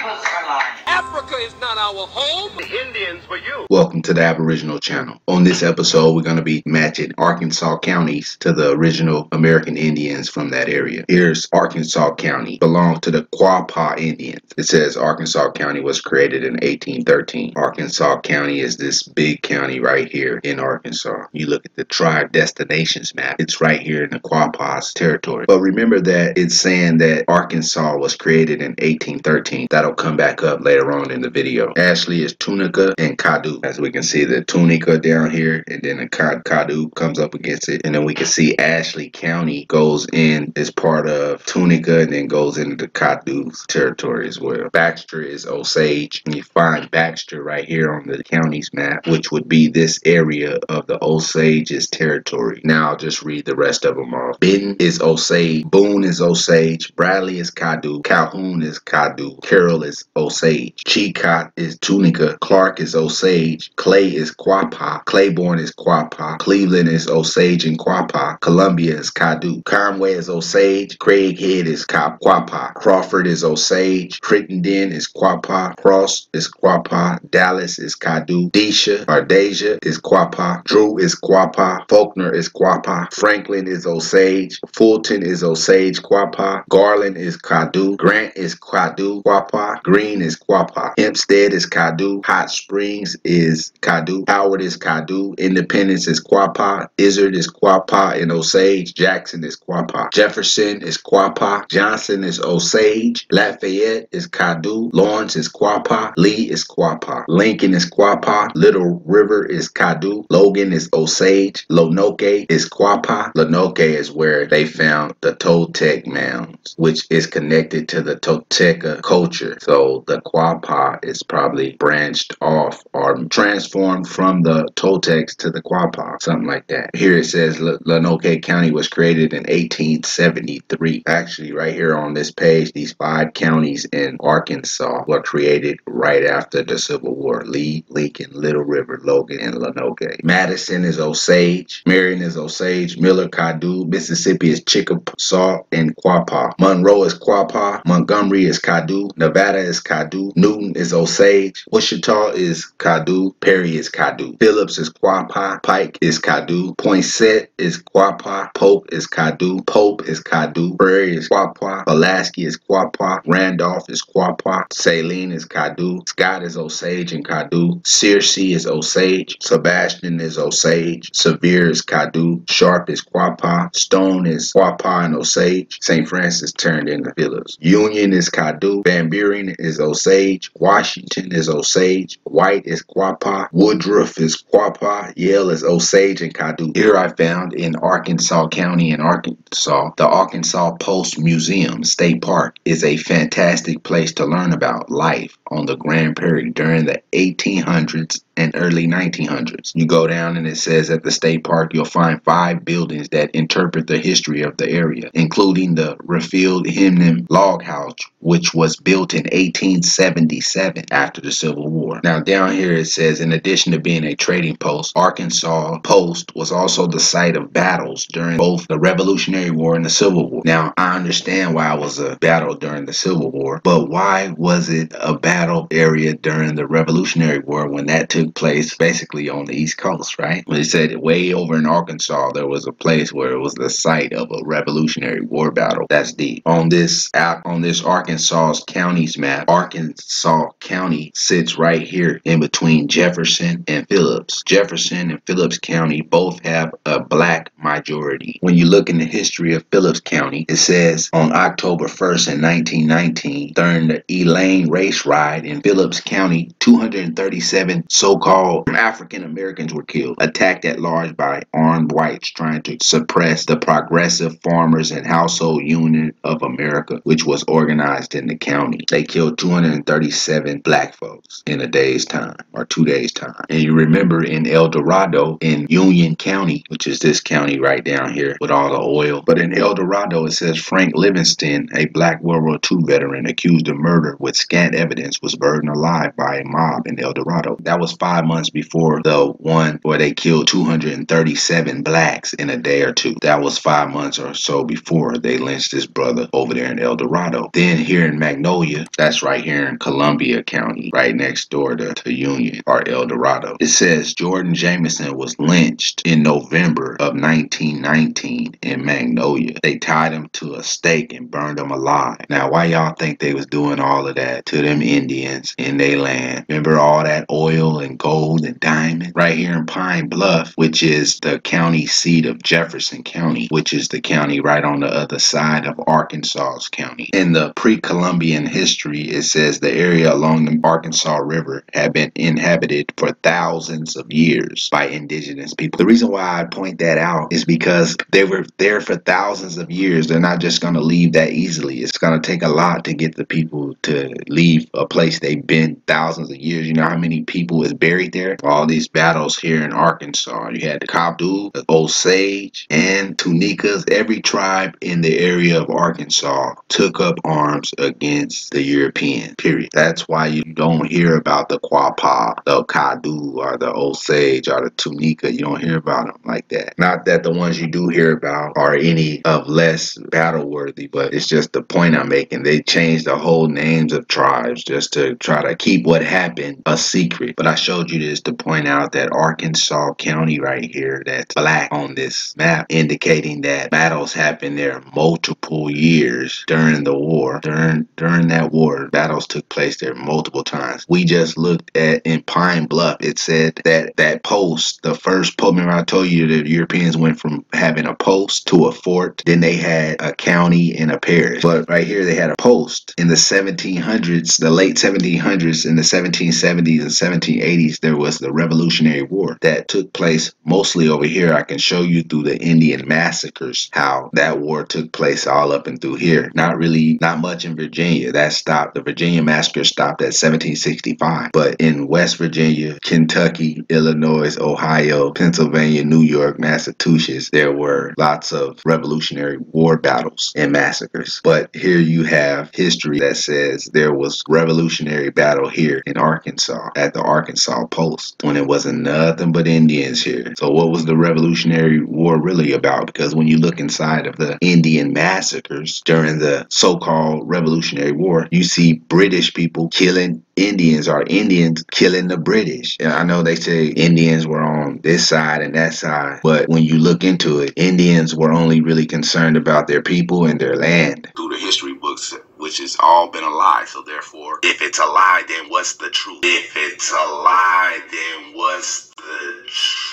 Africa is not our home. The Indians were you. Welcome to the Aboriginal Channel. On this episode, we're going to be matching Arkansas counties to the original American Indians from that area. Here's Arkansas County, belonged to the Quapaw Indians. It says Arkansas County was created in 1813. Arkansas County is this big county right here in Arkansas. You look at the tribe destinations map, it's right here in the Quapaw's territory. But remember that it's saying that Arkansas was created in 1813. That'll come back up later on in the video. Ashley is Tunica and Caddo. As we can see, the Tunica down here, and then the Caddo comes up against it. And then we can see Ashley County goes in as part of Tunica and then goes into the Caddo's territory as well. Baxter is Osage. And you find Baxter right here on the county's map, which would be this area of the Osage's territory. Now I'll just read the rest of them off. Benton is Osage. Boone is Osage. Bradley is Caddo. Calhoun is Caddo. Carroll is Osage. Chillicothe is Tunica. Clark is Osage. Clay is Quapaw. Claiborne is Quapaw. Cleveland is Osage and Quapaw. Columbia is Caddo. Conway is Osage. Craighead is Quapaw. Crawford is Osage. Crittenden is Quapaw. Cross is Quapaw. Dallas is Caddo. Deja is Quapaw. Drew is Quapaw. Faulkner is Quapaw. Franklin is Osage. Fulton is Osage Quapaw. Garland is Caddo. Grant is Caddo Quapaw. Green is Quapaw. Hempstead is Caddo. Hot Springs is Caddo. Howard is Caddo. Independence is Quapaw. Izard is Quapaw and Osage. Jackson is Quapaw. Jefferson is Quapaw. Johnson is Osage. Lafayette is Caddo. Lawrence is Quapaw. Lee is Quapaw. Lincoln is Quapaw. Little River is Caddo. Logan is Osage. Lonoke is Quapaw. Lonoke is where they found the Toltec mounds, which is connected to the Tolteca culture. So the Quapaw is probably branched off or transformed from the Toltecs to the Quapaw, something like that. Here it says Lonoke County was created in 1873. Actually, right here on this page, these 5 counties in Arkansas were created right after the Civil War. Lee, Lincoln, Little River, Logan, and Lonoke. Madison is Osage. Marion is Osage. Miller, Caddo. Mississippi is Chickasaw and Quapaw. Monroe is Quapaw. Montgomery is Caddo. Nevada is Caddo. Newton is Osage. Wichita is Caddo. Perry is Caddo. Phillips is Quapaw. Pike is Caddo. Poinsett is Quapaw. Pope is Caddo. Pope is Caddo. Prairie is Quapaw. Pulaski is Quapaw. Randolph is Quapaw. Saline is Caddo. Scott is Osage and Caddo. Searcy is Osage. Sebastian is Osage. Sevier is Caddo. Sharp is Quapaw. Stone is Quapaw and Osage. St. Francis turned into Phillips. Union is Caddo. Van Buren is Osage. Washington is Osage. White is Quapaw. Woodruff is Quapaw. Yale is Osage and Caddo. Here I found in Arkansas County in Arkansas, the Arkansas Post Museum State Park is a fantastic place to learn about life on the Grand Prairie during the 1800s and early 1900s. You go down and it says at the state park you'll find 5 buildings that interpret the history of the area, including the Raffield Hemden Log House, which was built in 1877 after the Civil War. Now down here it says, in addition to being a trading post, Arkansas Post was also the site of battles during both the Revolutionary War and the Civil War. Now I understand why it was a battle during the Civil War, but why was it a battle area during the Revolutionary War when that took place basically on the East Coast, right? When they said way over in Arkansas there was a place where it was the site of a Revolutionary War battle. That's deep. On this Arkansas county's map, Arkansas County sits right here in between Jefferson and Phillips. Jefferson and Phillips County both have a black majority. When you look in the history of Phillips County, it says on October 1st in 1919, during the Elaine race ride in Phillips County, 237 so-called African Americans were killed, attacked at large by armed whites trying to suppress the Progressive Farmers and Household Union of America, which was organized in the county. They killed 237 black folks in a day's time or 2 days time. And you remember in El Dorado in Union County, which is this county right down here with all the oil. But in El Dorado, it says Frank Livingston, a black World War II veteran accused of murder with scant evidence, was burned alive by a mob in El Dorado. That was 5 months before the one where they killed 237 blacks in a day or two. That was 5 months or so before they lynched this brother over there in El Dorado. Then here in Magnolia, that's right here in Columbia County, right next door to Union or El Dorado. It says Jordan Jameson was lynched in November of 1919 in Magnolia. They tied him to a stake and burned him alive. Now, why y'all think they was doing all of that to them Indians in their land? Remember all that oil and gold and diamond? Right here in Pine Bluff, which is the county seat of Jefferson County, which is the county right on the other side of Arkansas County. In the pre-Columbian history, it says the area along the Arkansas River had been inhabited for thousands of years by indigenous people. The reason why I point that out is because they were there for thousands of years. They're not just going to leave that easily. It's going to take a lot to get the people to leave a place they've been thousands of years. You know how many people is buried there? All these battles here in Arkansas. You had the Kabdu, the Osage, and Tunikas. Every tribe in the area of Arkansas took up arms against the Europeans, period. That's why you don't hear about the Quapaw, the Kadu, or the Osage, or the Tunica. You don't hear about them like that. Not that the ones you do hear about are any of less battle worthy, but it's just the point I'm making. They changed the whole names of tribes just to try to keep what happened a secret. But I showed you this to point out that Arkansas County right here, that's black on this map, indicating that battles happened there multiple years during the war. During that war, battles took place there multiple times. We just looked at in Pine Bluff, it said that that post, the first post, remember I told you that the Europeans went from having a post to a fort, then they had a county and a parish. But right here they had a post. In the 1700s, the late 1700s, in the 1770s and 1780s, there was the Revolutionary War that took place mostly over here. I can show you through the Indian massacres how that war took place all up and through here. Not much in Virginia. That stopped. The Virginia massacre stopped at 1765. But in West Virginia, Kentucky, Illinois, Ohio, Pennsylvania, New York, Massachusetts, there were lots of Revolutionary War battles and massacres. But here you have history that says there was Revolutionary battle here in Arkansas at the Arkansas Post when it wasn't nothing but Indians here. So what was the Revolutionary War really about? Because when you look inside of the Indian massacres during the so-called Revolutionary War, you see British people killing Indians or Indians killing the British. And I know they say Indians were on this side and that side, but when you look into it, Indians were only really concerned about their people and their land. Through the history books, which has all been a lie. So therefore, if it's a lie, then what's the truth? If it's a lie, then what's the truth?